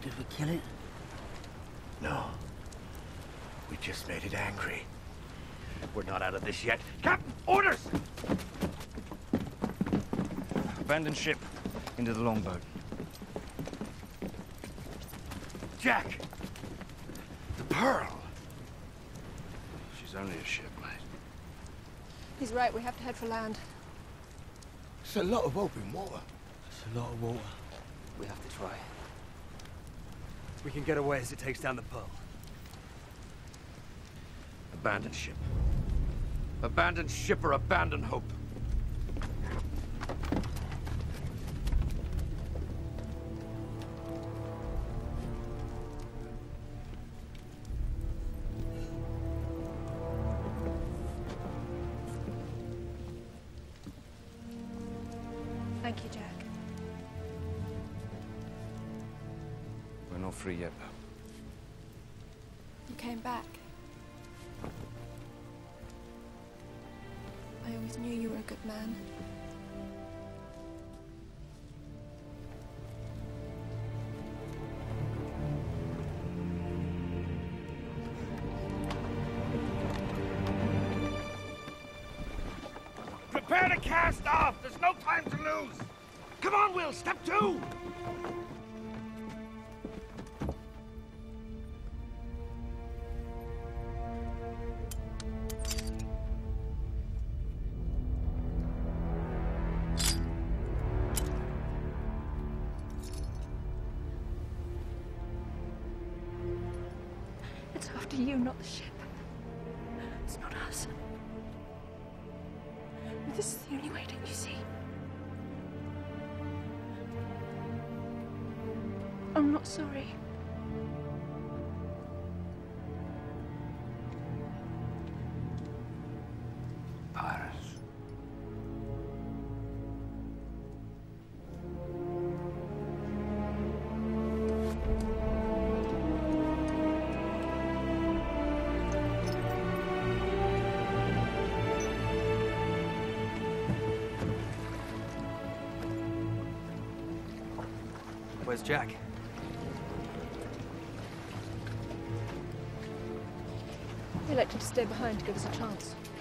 Did we kill it? No. We just made it angry. We're not out of this yet. Captain, orders! Abandon ship. Into the longboat. Jack! The Pearl! She's only a ship, mate. He's right, we have to head for land. It's a lot of open water. It's a lot of water. We have to try. We can get away as it takes down the Pearl. Abandon ship. Abandon ship or abandon hope. Thank you, Jack. We're not free yet, though. You came back. I always knew you were a good man. Prepare to cast off! There's no time to lose! Come on, Will! Step 2! It's after you, not the ship. It's not us. This is the only way, don't you see? I'm not sorry. Pirates. Where's Jack? He elected to stay behind to give us a chance.